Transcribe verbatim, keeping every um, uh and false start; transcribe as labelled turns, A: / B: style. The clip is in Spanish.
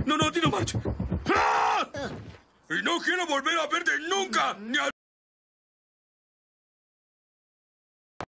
A: No, no, Dino March. ¡Ah! Y no quiero volver a verte nunca, ni a